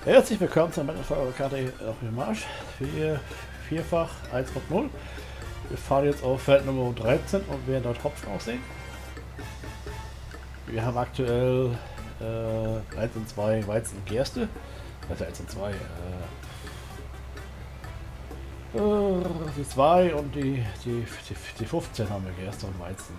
Herzlich willkommen zur Metal-Karte auf dem Marsch. Vierfach 1.0. Wir fahren jetzt auf Feld Nummer 13 und werden dort Hopfen aussehen. Wir haben aktuell 1 und 2 Weizen und Gerste. Also 1 und 2. Die 2 und die 15 haben wir Gerste und Weizen.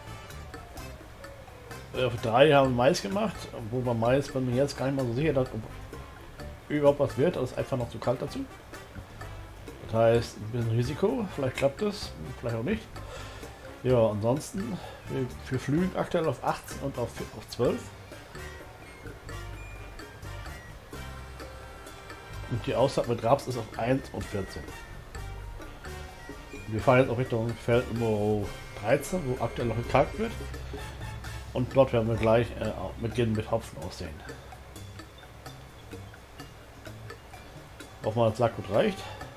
Auf 3 haben wir Mais gemacht, wo bei Mais bin ich jetzt gar nicht mal so sicher, dass überhaupt was wird, das ist einfach noch zu kalt dazu. Das heißt, ein bisschen Risiko, vielleicht klappt es, vielleicht auch nicht. Ja, ansonsten, wir flügen aktuell auf 18 und auf 12. Und die Aussaat mit Raps ist auf 1 und 14. Wir fahren jetzt auch Richtung Feld Nummer 13, wo aktuell noch gekalkt wird. Und dort werden wir gleich beginnen mit Hopfen aussehen. Hoffen wir, das Sackgut reicht.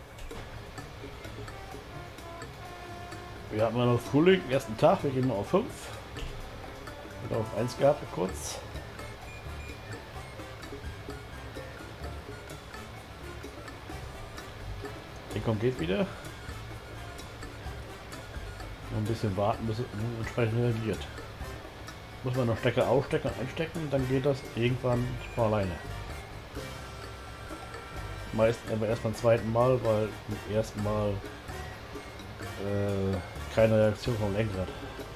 Wir hatten ja noch Frühling, ersten Tag, wir gehen mal auf 5. Wieder auf 1 gehabt, kurz. Deckung geht wieder. Noch ein bisschen warten, bis es entsprechend reagiert. Muss man noch Stecker ausstecken und einstecken, dann geht das irgendwann von alleine. Meistens aber erst beim zweiten Mal, weil beim ersten Mal keine Reaktion vom Lenkrad.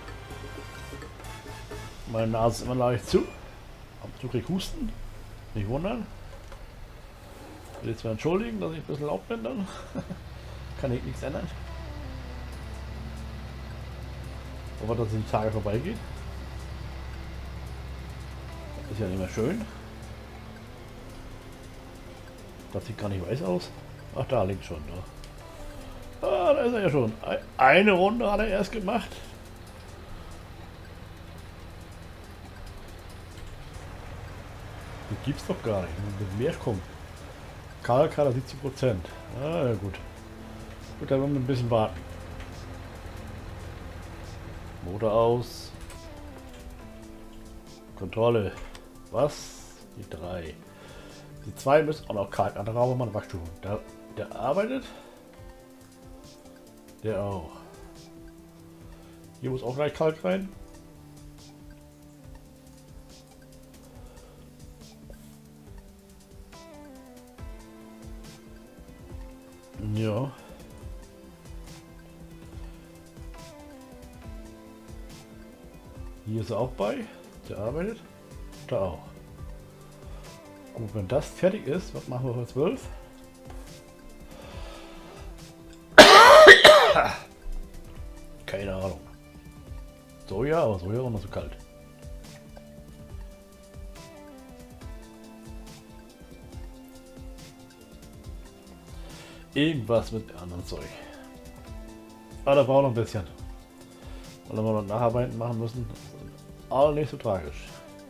Meine Nase ist immer leicht zu. Ab und zu krieg ich Husten. Nicht wundern. Ich will jetzt mal entschuldigen, dass ich ein bisschen laut bin dann. Kann ich nichts ändern. Aber dass es die Tage vorbeigeht. Ist ja nicht mehr schön. Das sieht gar nicht weiß aus. Ach, da liegt schon. Da. Ah, da ist er ja schon. Eine Runde hat er erst gemacht. Das gibt's doch gar nicht. Mit mehr kommt. Kalk hat er 70%. Ah, ja gut. Gut, dann wollen wir ein bisschen warten. Motor aus. Kontrolle. Was? Die 3. Die 2 müssen auch noch kalt an der Raubermann Wachstufen. Der arbeitet. Der auch. Hier muss auch gleich kalt rein. Ja. Hier ist er auch bei. Der arbeitet. Da auch. Gut, wenn das fertig ist, was machen wir für 12? Keine Ahnung. Soja, aber Soja ist noch zu kalt. Irgendwas mit anderen Zeug. Aber da braucht noch ein bisschen. Weil wir noch Nacharbeiten machen müssen. Aber nicht so tragisch.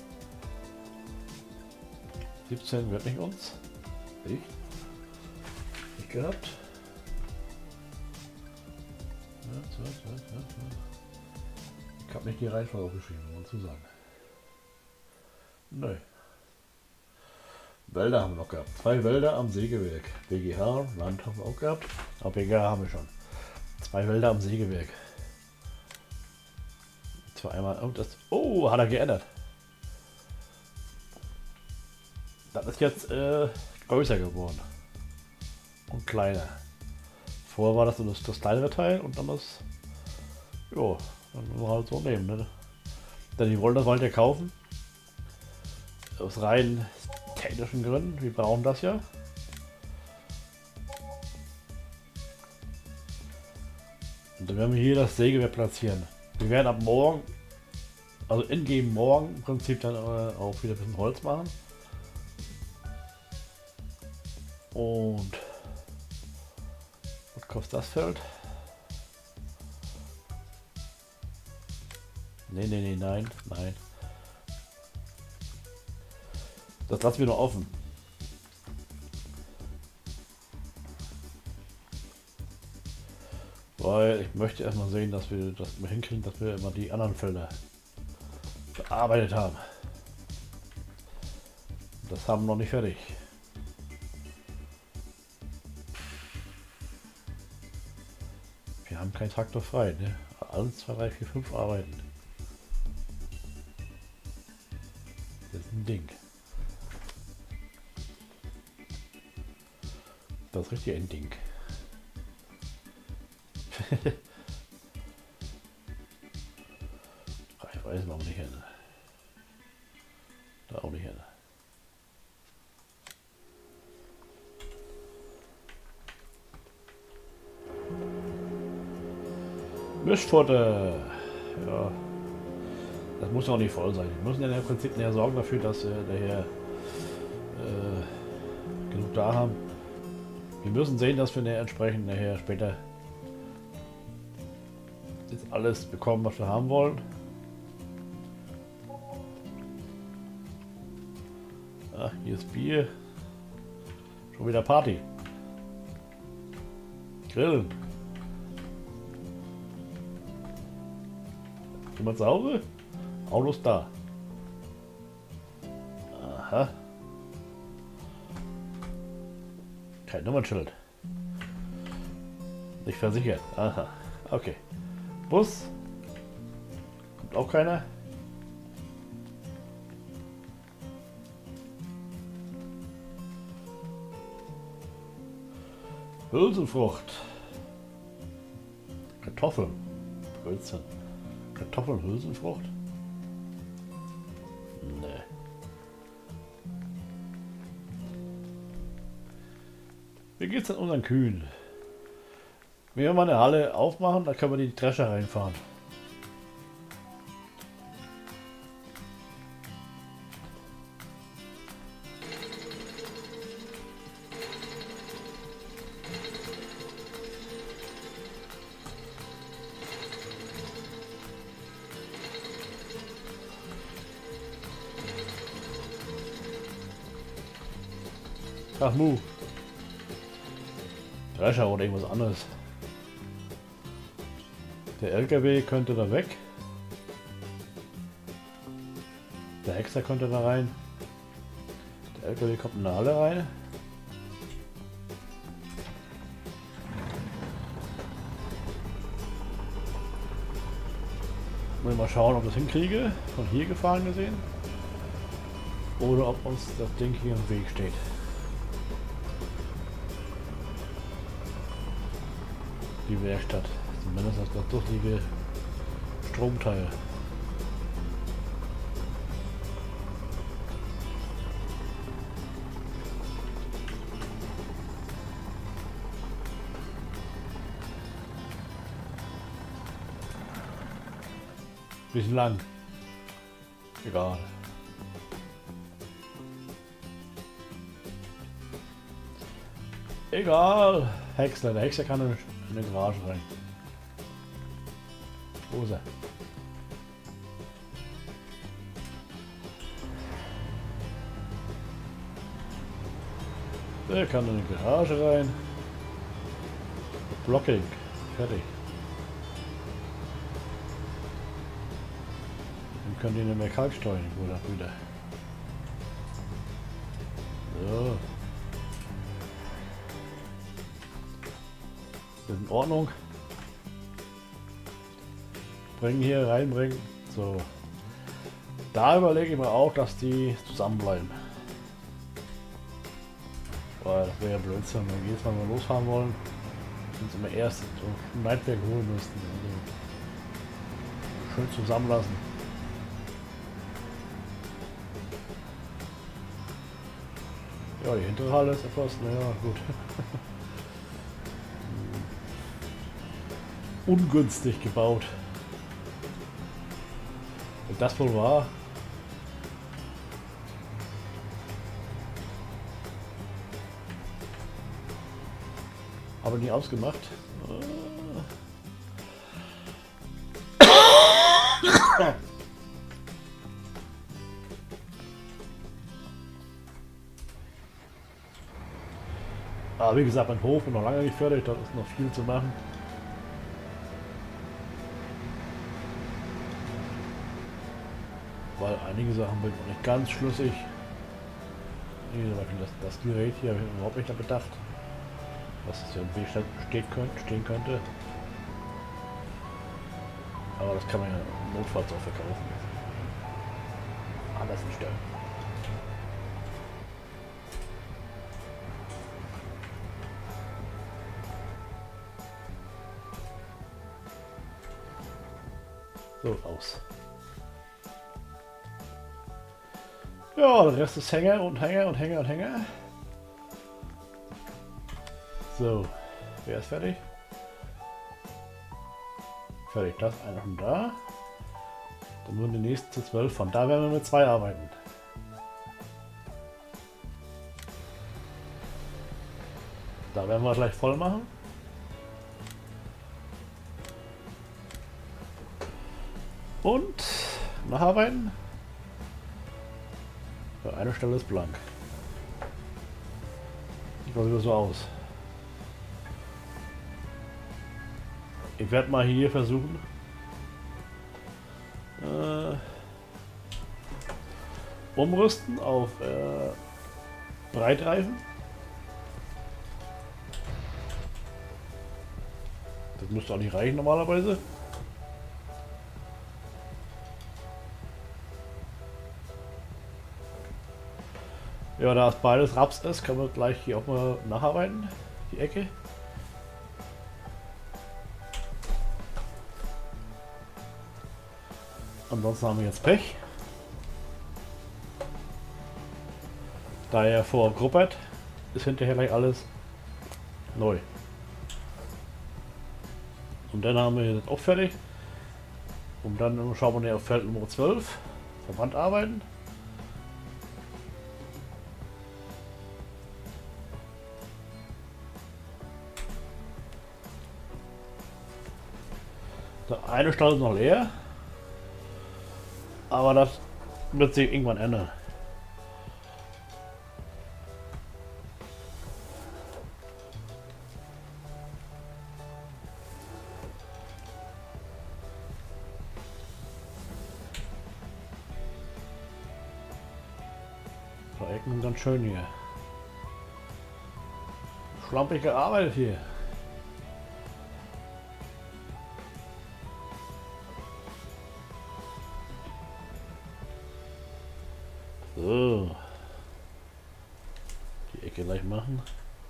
17 wird nicht uns. Nicht gehabt. Ich habe nicht die Reihenfolge aufgeschrieben, muss man zu sagen. Nö. Wälder haben wir noch gehabt. 2 Wälder am Sägewerk. BGH, Land haben wir auch gehabt. Aber BGH haben wir schon. 2 Wälder am Sägewerk. Zwar einmal. Oh, das. Oh, hat er geändert. Das ist jetzt größer geworden. Und kleiner. Vorher war das so das kleinere Teil und dann das. Jo, dann müssen wir halt so nehmen. Ne? Denn die wollen das halt ja kaufen. Aus rein technischen Gründen. Wir brauchen das ja. Und dann werden wir hier das Sägewerk platzieren. Wir werden ab morgen, also in-game morgen im Prinzip dann auch wieder ein bisschen Holz machen. Und was kostet das Feld? Nee, nein. Das lassen wir noch offen. Weil ich möchte erstmal sehen, dass wir das mal hinkriegen, dass wir immer die anderen Felder bearbeitet haben. Das haben wir noch nicht fertig. haben keinen Traktor frei, ne? 1, 2, 3, 4, 5 arbeiten. Das ist ein Ding. Das ist richtig ein Ding. Ich weiß mal auch nicht hin. Da auch nicht hin. Mischfutter. Ja. Das muss auch nicht voll sein. Wir müssen ja im Prinzip näher sorgen dafür, dass wir daher genug da haben. Wir müssen sehen, dass wir entsprechend nachher später jetzt alles bekommen, was wir haben wollen. Ach, hier ist Bier. Schon wieder Party. Grillen. Jemand zu Hause? Autos da. Aha. Kein Nummernschild. Nicht versichert. Aha. Okay. Bus. Kommt auch keiner. Hülsenfrucht. Kartoffeln. Brötchen. Kartoffeln, Hülsenfrucht? Nee. Wie geht's denn unseren Kühen? Wenn wir mal eine Halle aufmachen, dann können wir die Drescher reinfahren. Ach, Mu. Drescher oder irgendwas anderes. Der LKW könnte da weg. Der Hexer könnte da rein. Der LKW kommt in der Halle rein. Mal schauen, ob ich das hinkriege. Von hier gefahren gesehen. Oder ob uns das Ding hier im Weg steht. Die Werkstatt. Zumindest das durchliegende Stromteil. Bisschen lang. Egal. Egal. Häcksler. Der Häcksler kann in die Garage rein. Wo ist er? Der kann in die Garage rein. Blocking. Fertig. Dann können die nicht mehr Kalk steuern, oder wieder. So. Das ist in Ordnung. Bringen hier reinbringen. So. Da überlege ich mir auch, dass die zusammenbleiben. Weil das wäre ja Blödsinn, wenn wir jedes Mal losfahren wollen, und immer erst so ein Leitwerk holen müssten. Also schön zusammenlassen. Ja, die hintere Halle ist etwas, naja, gut. Ungünstig gebaut. Wenn das wohl war. Aber nie ausgemacht. Aber wie gesagt, mein Hof ist noch lange nicht fertig, da ist noch viel zu machen. Weil einige Sachen sind noch nicht ganz schlüssig. Zum Beispiel das Gerät hier habe ich überhaupt nicht bedacht, dass es ja im Weg stehen könnte. Aber das kann man ja notfalls auch verkaufen. Anders bestellen. So, aus. Ja, der Rest ist Hänger und Hänger und Hänger und Hänger. So, wer ist fertig? Fertig, das ist einer schon da. Dann würden die nächsten zu 12 von. Da werden wir mit 2 arbeiten. Da werden wir gleich voll machen. Und nacharbeiten. Ja, eine Stelle ist blank. Sieht mal wieder so aus. Ich werde mal hier versuchen. Umrüsten auf Breitreifen. Das müsste auch nicht reichen normalerweise. Ja, da es beides Raps ist, können wir gleich hier auch mal nacharbeiten. Die Ecke. Ansonsten haben wir jetzt Pech. Da er vor gruppert, ist hinterher gleich alles neu. Und dann haben wir jetzt auch fertig. Und dann schauen wir auf Feld Nummer 12. Verband arbeiten. Der eine Stall ist noch leer. Aber das wird sich irgendwann ändern. Die Ecken sind ganz schön hier. Schlampig gearbeitet hier. So. Die Ecke gleich machen.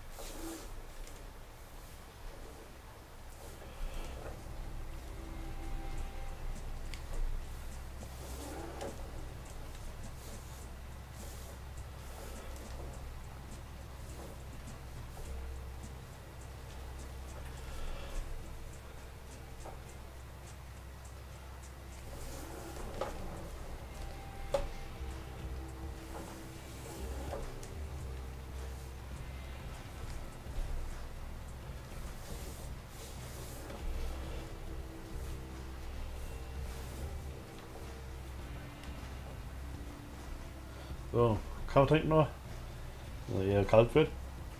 So, Kaffee trinken noch, weil eher kalt wird.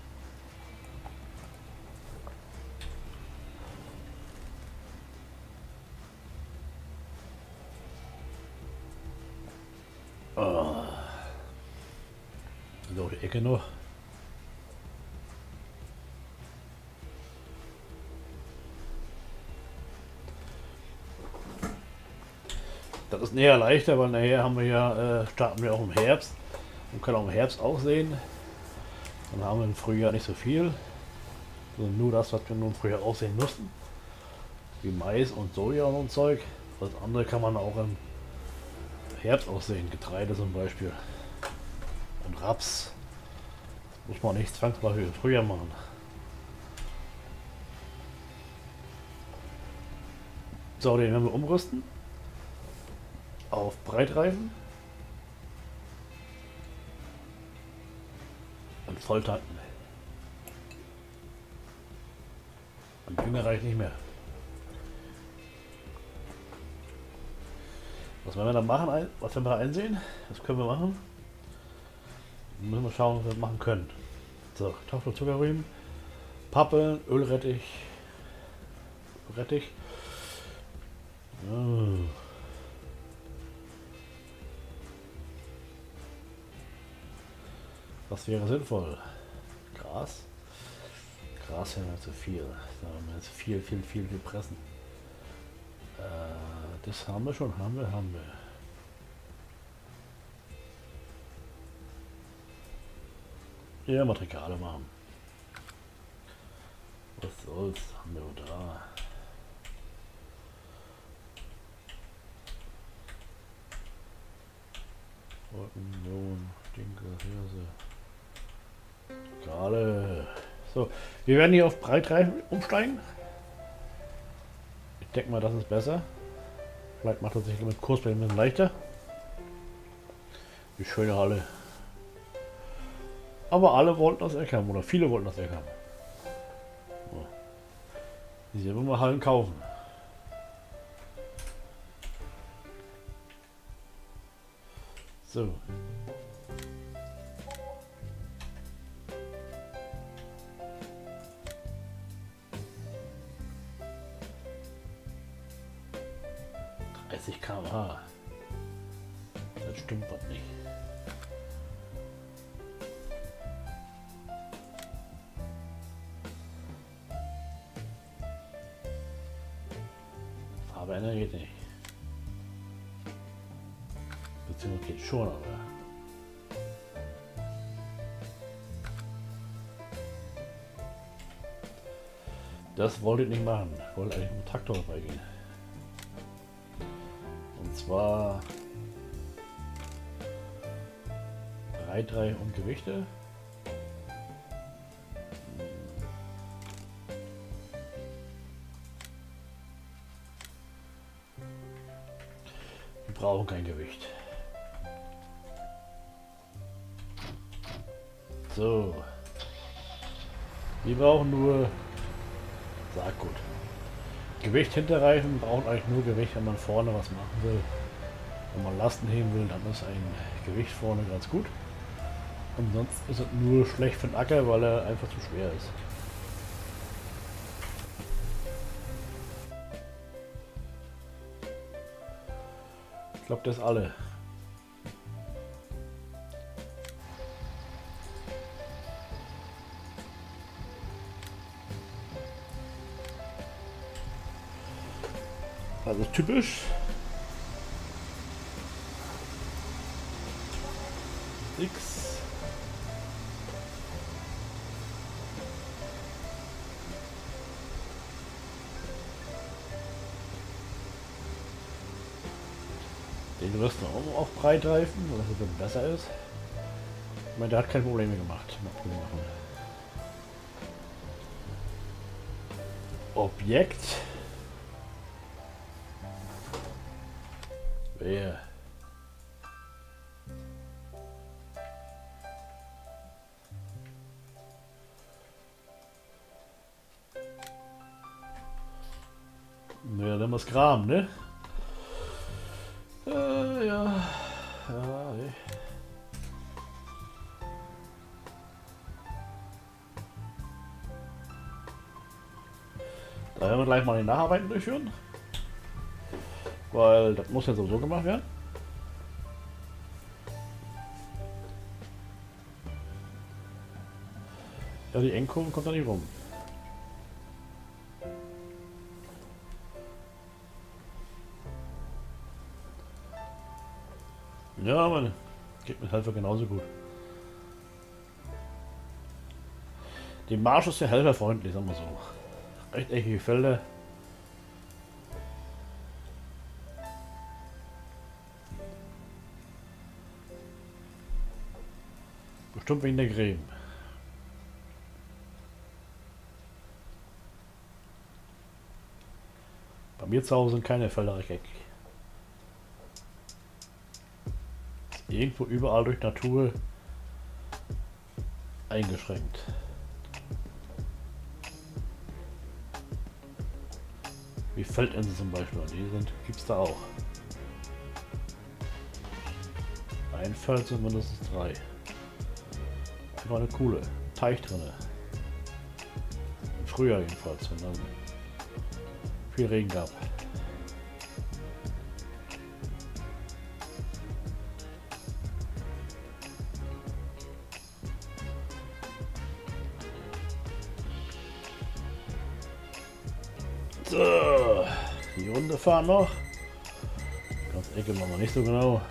Oh. So, die Ecke noch. Das ist näher leichter, weil nachher haben wir ja, starten wir auch im Herbst und können auch im Herbst auch sehen. Dann haben wir im Frühjahr nicht so viel, sondern nur das, was wir nun im Frühjahr auch sehen mussten. Wie Mais und Soja und so ein Zeug. Das andere kann man auch im Herbst auch sehen, Getreide zum Beispiel. Und Raps. Das muss man nicht zwangsläufig im Frühjahr machen. So, den werden wir umrüsten. Auf Breitreifen und volltanken. Und Dünger reicht nicht mehr. Was werden wir da machen? Was werden wir da einsehen? Das können wir machen. Dann müssen wir schauen, was wir machen können. So, Kartoffeln, Zuckerrüben, Pappe, Ölrettich, Rettich. Oh. Was wäre sinnvoll? Gras? Gras wäre mir zu viel. Da haben wir jetzt viel pressen. das haben wir schon, haben wir. Ja, mal Regale machen. Was soll's, haben wir da. Wolkenlohn, Dinkel, Hirse. Regale. So, wir werden hier auf Breitreifen umsteigen. Ich denke mal, das ist besser. Vielleicht macht das sich mit Kursbein ein bisschen leichter. Die schöne Halle. Aber alle wollten das Eck haben, oder viele wollten das Eck haben. So. Hier wollen wir Hallen kaufen. So. km/h. Das stimmt was nicht. Farbe geht nicht. Beziehungsweise geht schon, aber. Das wollte ich nicht machen. Ich wollte eigentlich mit dem Traktor dabei gehen. Und zwar Breitreihe und Gewichte. Wir brauchen kein Gewicht. So. Wir brauchen nur Saatgut. Gewicht hinterreifen braucht eigentlich nur Gewicht, wenn man vorne was machen will. Wenn man Lasten heben will, dann ist ein Gewicht vorne ganz gut. Und sonst ist es nur schlecht für den Acker, weil er einfach zu schwer ist. Ich glaube, das ist alle. Also typisch. X. Den rüsten wir auch auf Breitreifen, weil das ein bisschen besser ist. Ich meine, der hat keine Probleme gemacht. Objekt. Wer? Naja, dann was Kram, ne? Ja. Ja, ey. Da werden wir gleich mal die Nacharbeiten durchführen. Weil das muss ja sowieso gemacht werden. Ja, die Endkurve kommt da nicht rum. Ja, Mann. Geht mit Helfer genauso gut. Die Marsch ist ja helferfreundlich, sagen wir so. Rechteckige Felder. Bestimmt wegen der Creme. Bei mir zu Hause sind keine Felder rechteckig. Irgendwo überall durch Natur eingeschränkt. Wie Feldinsel zum Beispiel, die sind, gibt's da auch. Ein Feld sind mindestens 3. War eine coole Teich drinne. Im Frühjahr jedenfalls, wenn dann viel Regen gab. So, die Runde fahren noch. Ecke machen wir nicht so genau.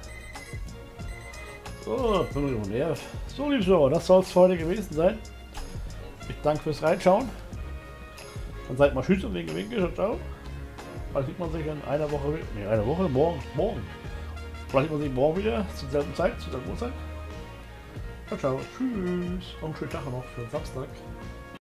So, bin ich über den Nerv. So, liebe Zuhörer, das soll es für heute gewesen sein. Ich danke fürs Reinschauen. Dann seid mal tschüss und winke, winke, ciao. Vielleicht sieht man sich in einer Woche wieder. Ne, eine Woche, morgen. Vielleicht sieht man sich morgen wieder zur selben Zeit, zur selben Uhrzeit. Ciao, ciao, tschüss. Und einen schönen Tag noch für den Samstag.